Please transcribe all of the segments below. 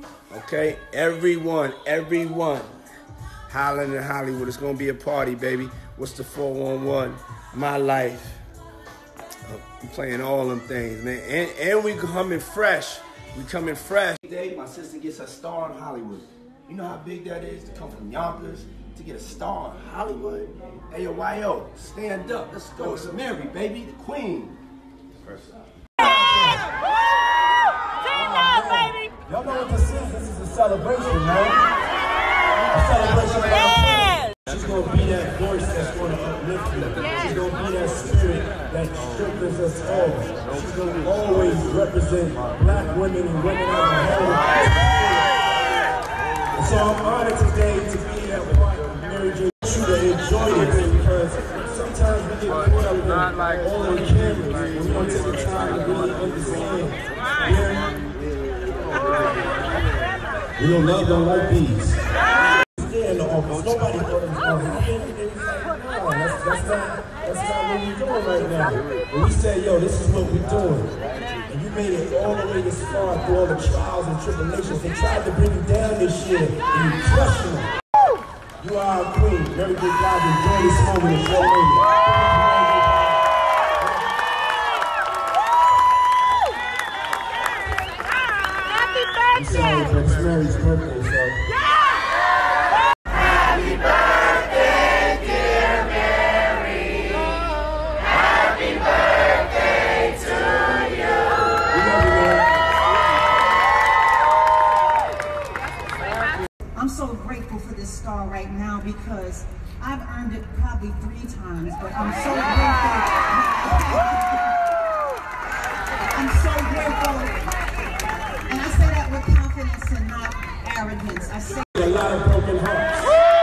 Okay? Everyone. Highland and Hollywood. It's going to be a party, baby. What's the 411? My life. I'm playing all them things, man. And we coming fresh. Today, my sister gets a star in Hollywood. You know how big that is to come from Yonkers to get a star in Hollywood? Hey, yo, YO, stand up. Let's go. It's Mary, baby, the queen. Y'all know what this is? This is a celebration, man. A celebration of our friend. She's going to be that voice that's going to uplift you. She's going to be that spirit that strengthens us all. She's going to always represent black women and women as a whole. And so I'm honored today to be that part of Mary J. To enjoy it because sometimes we get caught up with all on camera and we don't take the time to really understand. We don't love them like these. Stay in the office. Nobody thought it was going to happen. That's not what we're doing right now. But we said, yo, this is what we're doing. And you made it all the way this far through all the trials and tribulations. They tried to bring you down this year, and you crushed them. You are our queen. Mary J. Blige, enjoy this moment of 4 minutes. It's Mary's birthday, so. Happy birthday, dear Mary. Happy birthday to you. I'm so grateful for this star right now because I've earned it probably 3 times, but I'm so grateful. I'm so grateful. And I say that with confidence and not arrogance. I say a lot of broken hearts.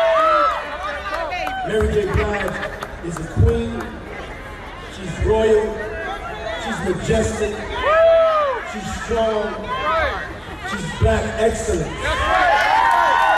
Mary J. Blige is a queen. She's royal. She's majestic. She's strong. She's black excellence.